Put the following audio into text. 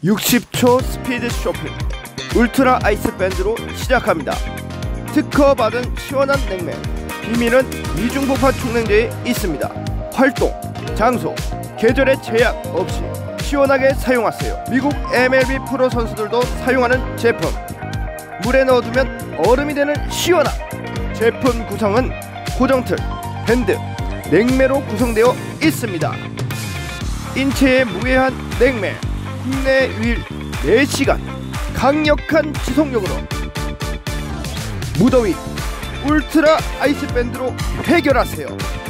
60초 스피드 쇼핑 울트라 아이스 밴드로 시작합니다. 특허받은 시원한 냉면, 비밀은 이중폭파 충냉제에 있습니다. 활동, 장소, 계절에 제약 없이 시원하게 사용하세요. 미국 MLB 프로 선수들도 사용하는 제품. 물에 넣어두면 얼음이 되는 시원함. 제품 구성은 고정틀, 밴드, 냉매로 구성되어 있습니다. 인체에 무해한 냉매, 국내 유일 4시간 강력한 지속력으로 무더위 울트라 아이스 밴드로 해결하세요.